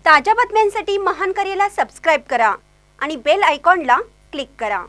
ताज्या बातम्यांसाठी महान करेला सबस्क्राइब करा आणि बेल आयकॉनला क्लिक करा।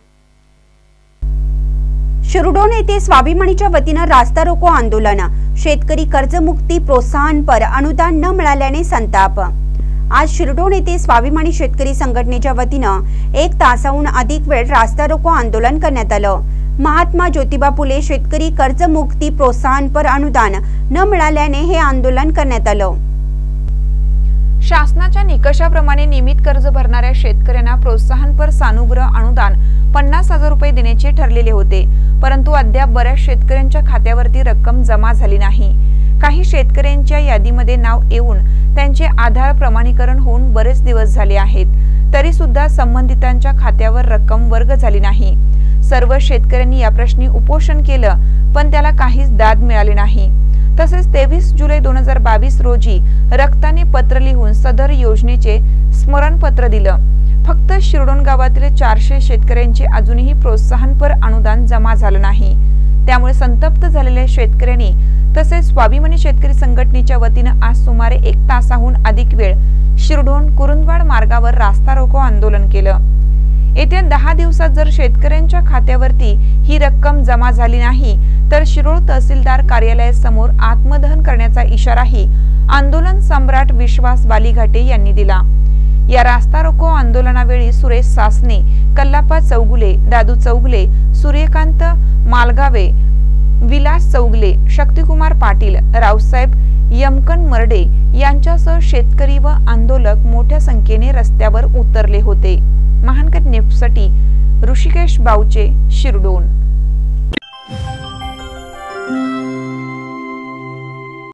शिरडोन येथे स्वाभिमानीच्या वतीने रास्ता रोको आंदोलन। शेतकरी कर्जमुक्ती प्रोत्साहनपर अनुदान न मिळाल्याने संताप। आज शिरडोन येथे स्वाभिमानी शेतकरी संघटनेच्या वतीने 1 तासाहून अधिक वेळ रास्ता रोको आंदोलन करण्यात आलं। महात्मा ज्योतिबा फुले शेतकरी कर्जमुक्ती प्रोत्साहनपर अनुदान न मिळाल्याने हे आंदोलन करण्यात आलं। शासनाच्या निकषाप्रमाणे नियमित कर्ज भरणाऱ्या शेतकऱ्यांना प्रोत्साहनपर सानुग्रह अनुदान 50,000 रुपये देण्याचे ठरलेले होते, परंतु अद्याप बऱ्याच शेतकऱ्यांच्या खात्यावरती रक्कम जमा झाली नाही। काही शेतकऱ्यांच्या यादीमध्ये नाव येऊन त्यांचे आधार प्रमाणीकरण होऊन बरेच दिवस झाले आहेत, तरी सुद्धा संबंधितांच्या खात्यावर रक्कम वर्ग झाली नाही। सर्व शेतकऱ्यांनी या प्रश्नी उपोषण केलं, पण त्याला काहीच दाद मिळाली नाही। तसेच 23 जुलै 2022 रोजी रक्ताने पत्र लिहून सदर योजनेचे स्मरणपत्र दिलं। फक्त शिरडोन गावातील 400 शेतकऱ्यांचे अजूनही प्रोत्साहनपर अनुदान जमा झालं नाही। त्यामुळे संतप्त झालेल्या शेतकऱ्यांनी तसेच स्वाभिमानी शेतकरी संघटनेच्या वतीने आज सुमारे 1 तासाहून अधिक वेळ शिरडोन कुरुंदवाड मार्गावर रास्ता रोको आंदोलन केलं। येत्या 10 दिवसात जर शेतकऱ्यांच्या खात्यावरती ही रक्कम जमा झाली नाही तर शिरोळ तहसीलदार कार्यालयासमोर आत्मदहन करण्याचा इशाराही आंदोलन सम्राट विश्वास बालीघाटे यांनी दिला। या रास्ता रोको आंदोलनावेळी सुरेश सासने, कल्लाप्पा चौगुले, दादू चौगुले, सूर्यकांत मालगावे, विलास चौगुले, शक्तिकुमार पाटील, रावसाहेब यमकन मर्डे यांच्यासह शेतकरी व आंदोलक मोठ्या संख्येने रस्त्यावर उतरले होते। महानकर न्यूजसाठी ऋषिकेश बावचे, शिरडोन।